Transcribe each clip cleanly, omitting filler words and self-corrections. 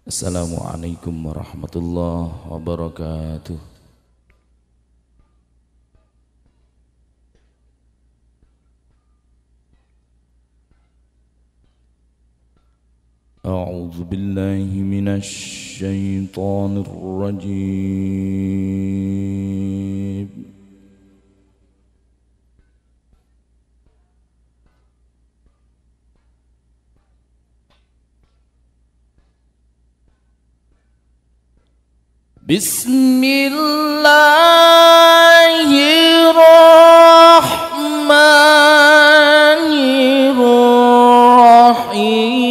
Assalamualaikum warahmatullahi wabarakatuh. A'udzu billahi minasy syaithanir rajim. Bismillahirrahmanirrahim.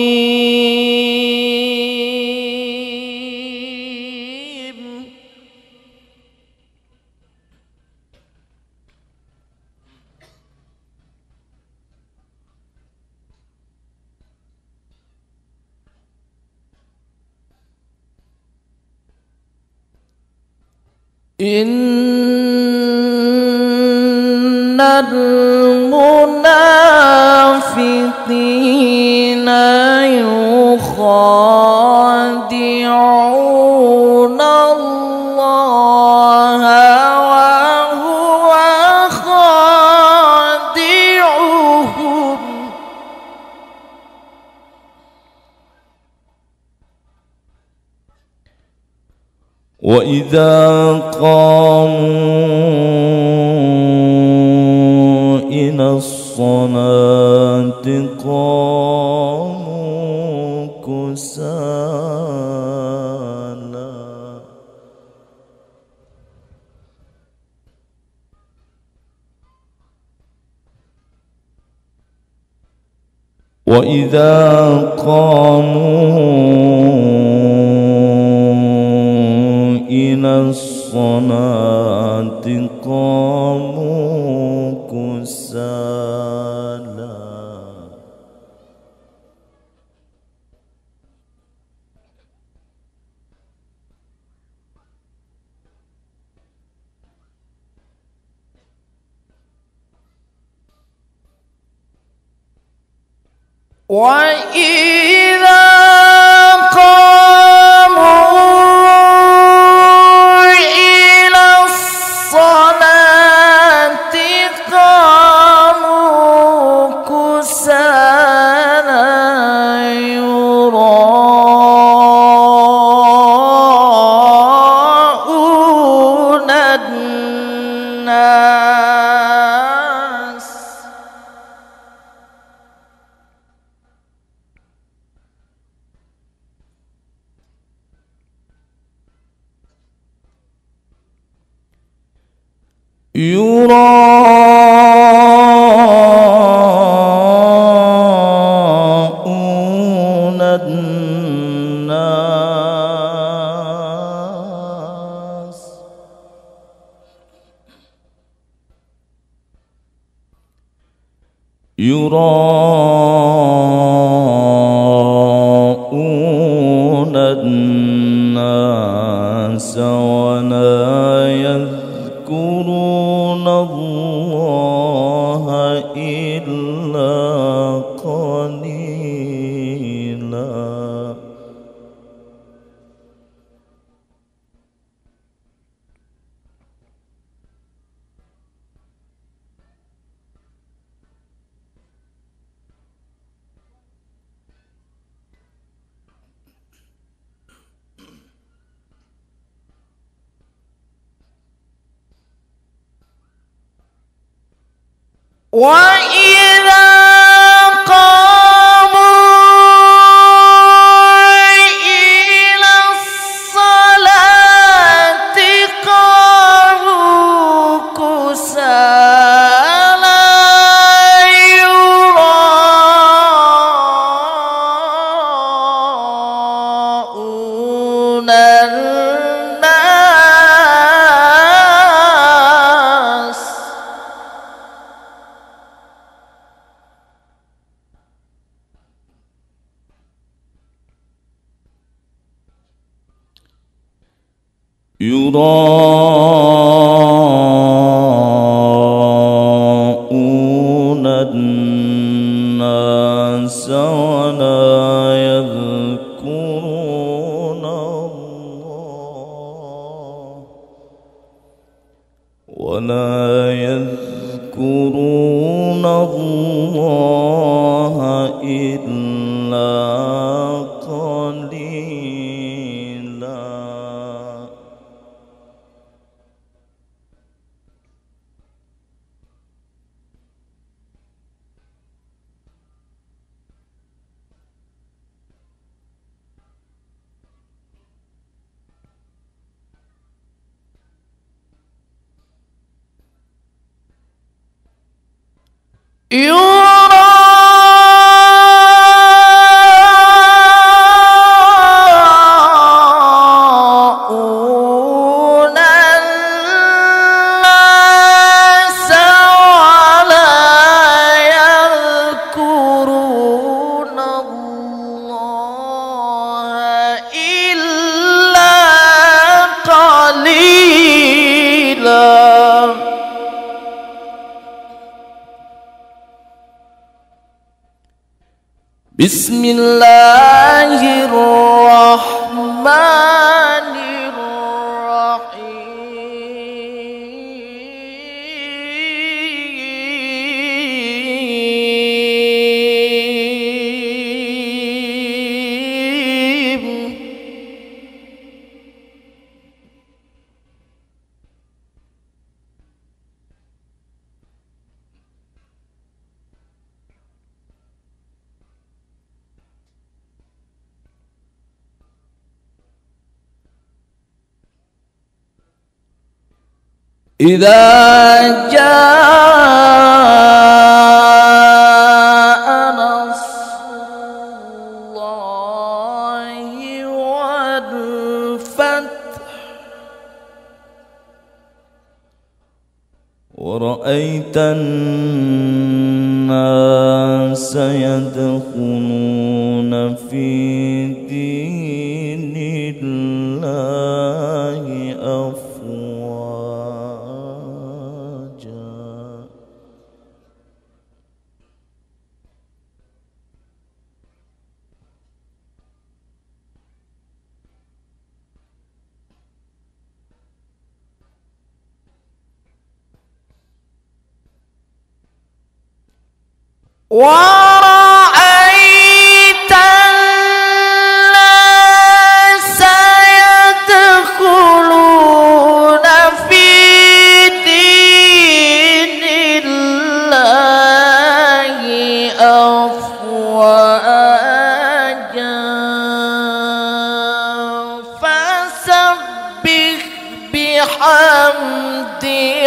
Innal munafiqina yukhadi'una Allaha wa huwa khadi'uhum wa idza qamu ila as-salati qamu kusala wa idza qamu ila as-salati qamu kusala wa idza yura'una an-nas yura'una an-nas wa la yadhkuruna Allaha illa qalila wa idza qamu ila as-salati qamu kusala yura'una an-nas يراءون الناس ولا يذكرون يراءون الناس ولا يذكرون الله إلا قليلا. بسم الله الرحمن الرحيم. إذا جاء نصر الله والفتح ورأيت الناس يدخلون في دين الله أفواجا. ورأيت الناس يدخلون في دين الله أفواجا فسبح بحمد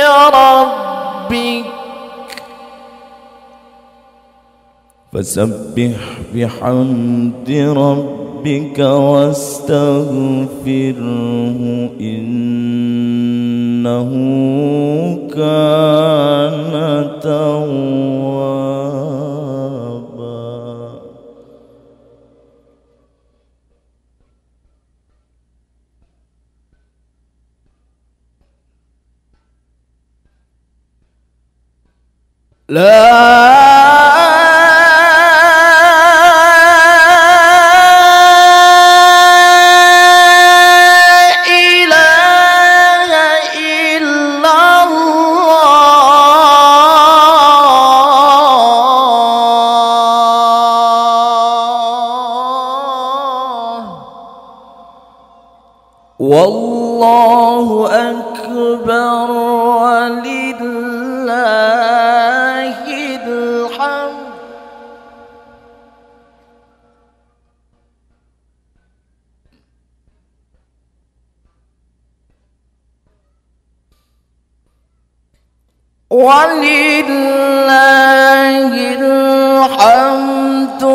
ربك واستغفره إنه كان توابا. لا والله أكبر ولله الحمد. ولله الحمد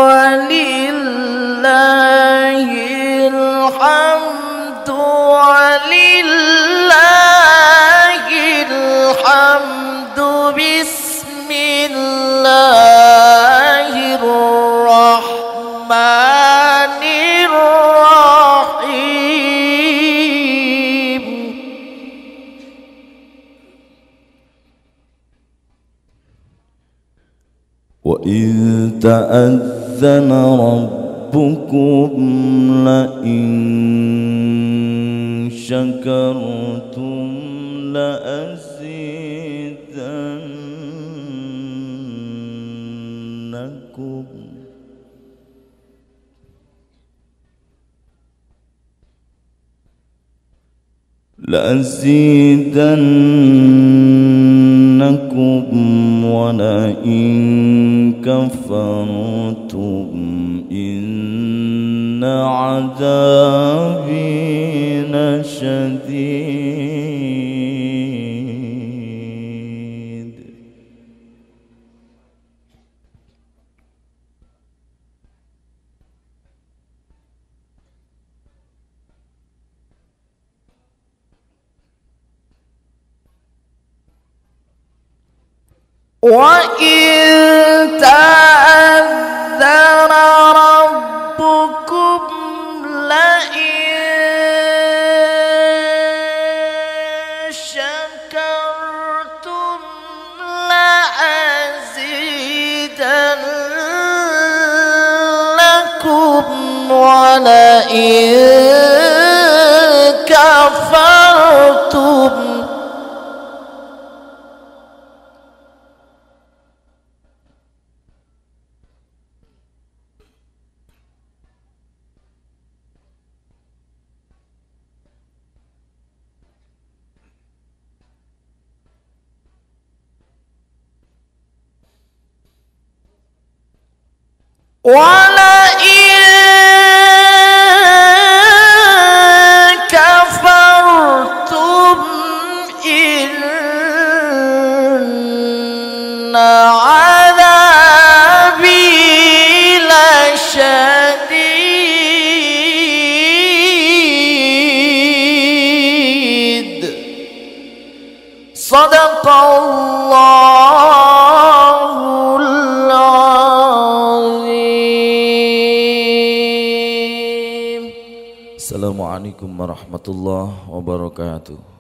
ولله الحمد ولله الحمد. بسم الله الرحمن الرحيم. وإذ تأذن ربكم لئن شكرتم لأزيدنكم ولئن كفرتم إن عذابي لشديد. وَإِن تَعَذَّرَ رَبُّكُمْ لَئِن شَكَرْتُمْ لَأَزِيدَنَّكُمْ وَلَئِن كَفَرْتُمْ إِنَّ عَذَابِي لَشَدِيدٌ صدق الله العظيم. Assalamualaikum warahmatullahi wabarakatuh.